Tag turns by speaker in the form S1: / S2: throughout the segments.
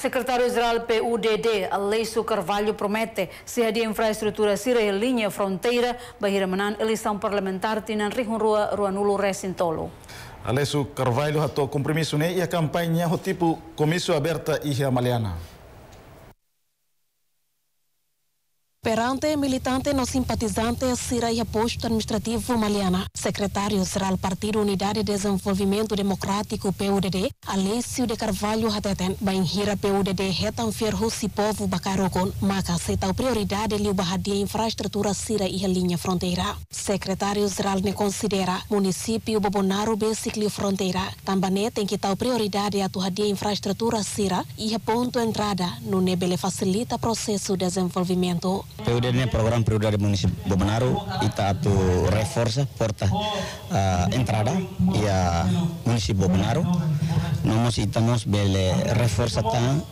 S1: Secretário-Geral PUDD, Alessio Carvalho, promete se a infraestrutura sira em linha fronteira, bahira menan eleição parlamentar tinan rihun rua nulo resintolo.
S2: Alessio Carvalho hato compromisso ne e a campanha o tipo comício aberta e Maliana.
S3: Perante militante no simpatizante Sira e posto administrativo Maliana, secretário-geral Partido Unidade de Desenvolvimento Democrático PUDD, Alessio de Carvalho Hateten, Bainhira PUDD retam ferro si povo Bacarocon, maka setau prioridade liu bahadia infraestrutura Sira e linha fronteira. Secretário-geral ne considera município Bobonaro basically fronteira, também tem que tal prioridade a tuhadia infraestrutura Sira e ponto entrada no nebele facilita processo de desenvolvimento.
S4: PUDD ne program prioridade município Bobonaro ita atu reforça porta entrada e a município Bobonaro nós estamos bele reforça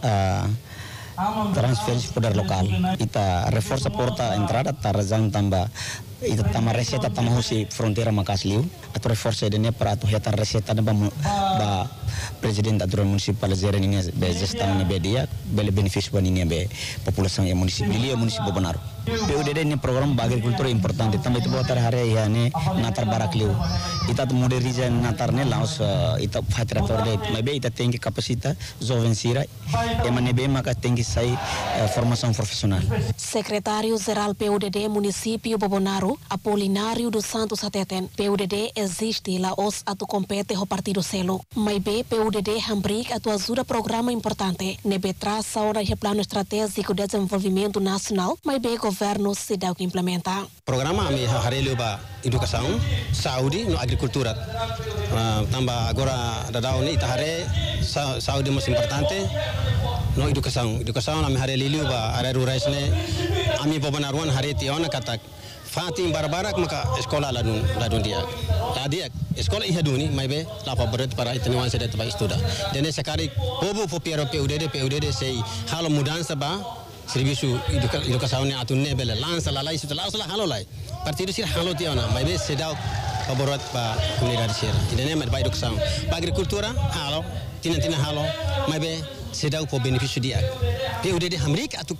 S4: transferência poder local ita reforça porta entrada tarazan tamba ita tama reseta tama husi fronteira makasliu atu reforça dene para atu heta reseta ba presidente da municipal zeren ini be gestão ni be dia bele benefício ban ini be população e município Lilia município Bobonaro. PUDD ni program agricultura importante também tu botar hari ya ne natar barakliu ita tu moderniza natar ne laos ita fatrator de maybe ita tem capacita jovem sira e manebe maka tem que sair formação profissional.
S3: Secretário-geral PUDD município Bobonaro Apolinário dos Santos Hateten, PUDD existe lá os atu compete o partido selo. Maybe PUDD hambrik atu ajuda programa importante nebe traça ora o plano estratégico de desenvolvimento nacional, maybe governo se dá que implementa.
S5: Programa ami harelio ba educação, saúde no agricultura. Tamba agora da daun ita hare saúde mais importante no educação ami harelio ba are rurais ne ami Bobonaro hare tiona katak Fatim barbarak maka sekolah ladun dia. Dia sekolah ihaduni maybe lapa berat para itenuan seda tempat estuda. Dan sekali pobo popiero PUDD sei halo mudan seba serviço educação ne atunne bele lança lalai setelah halo lai. Partido sir halo tiona maybe sedau paborot pa komunidade sir. Idene maybe educação. Pa agricultura halo tina halo maybe sedau po benefício dia. PUDD hamrik atu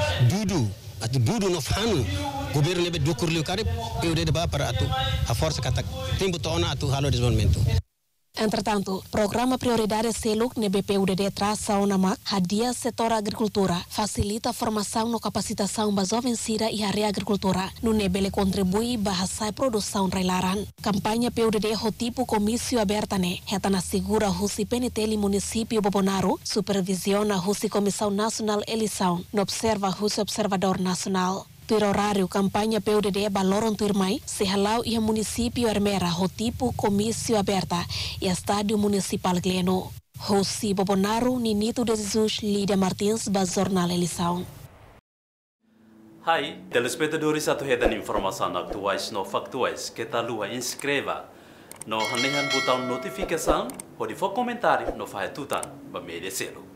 S5: dudu no fanu governo nebe dukur liu kare PUDD ba para atu a força katak tempo tona atu halo desenvolvimento.
S3: Entretanto, programa prioridade seluk nebe PUDD traça o namak hadia setor agricultura facilita a formação no capacitação ba jovem sira e área agricultura no nebele contribui bahasa produção railaran. Campanha PUDD ho tipo comício aberta ne retana segura husi peniteli município Bobonaro supervisiona husi Comissão Nacional Eleição no observa husi observador nacional. Tur horário campanha PUDD baloron turmai se halau e município Hermera ho tipo comício aberta e estádio municipal Gleno. Hosi Bobonaro Ninito de Jesus Lídia Martins ba Jornal Eleição.
S6: Hai, telespectadores atuhedan informação atuais no factuais que tal lua inscreva no hanehan botão notificação ou de for comentário no fahetutan ba media selo.